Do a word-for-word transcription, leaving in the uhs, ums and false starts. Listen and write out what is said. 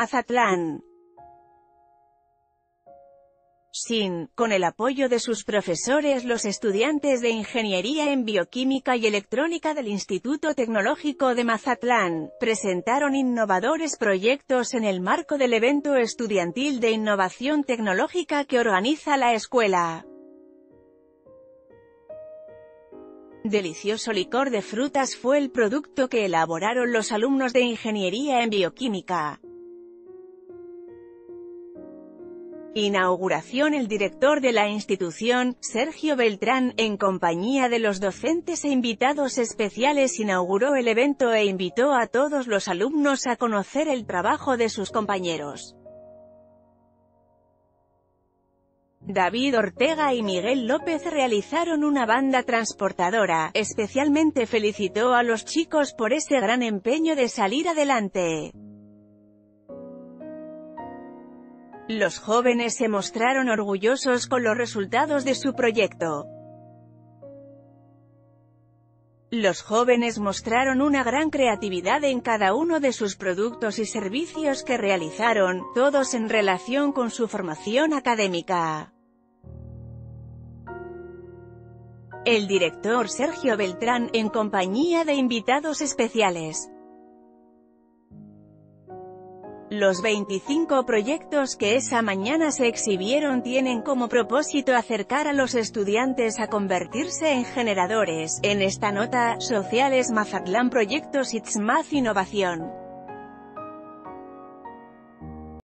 Mazatlán. Sin, con el apoyo de sus profesores, los estudiantes de Ingeniería en Bioquímica y Electrónica del Instituto Tecnológico de Mazatlán, presentaron innovadores proyectos en el marco del evento estudiantil de innovación tecnológica que organiza la escuela. Delicioso licor de frutas fue el producto que elaboraron los alumnos de Ingeniería en Bioquímica. Inauguración. El director de la institución, Sergio Beltrán, en compañía de los docentes e invitados especiales, inauguró el evento e invitó a todos los alumnos a conocer el trabajo de sus compañeros. David Ortega y Miguel López realizaron una banda transportadora. Especialmente felicitó a los chicos por ese gran empeño de salir adelante. Los jóvenes se mostraron orgullosos con los resultados de su proyecto. Los jóvenes mostraron una gran creatividad en cada uno de sus productos y servicios que realizaron, todos en relación con su formación académica. El director Sergio Beltrán, en compañía de invitados especiales. Los veinticinco proyectos que esa mañana se exhibieron tienen como propósito acercar a los estudiantes a convertirse en generadores, en esta nota, sociales. Mazatlán Proyectos It's Math Innovación.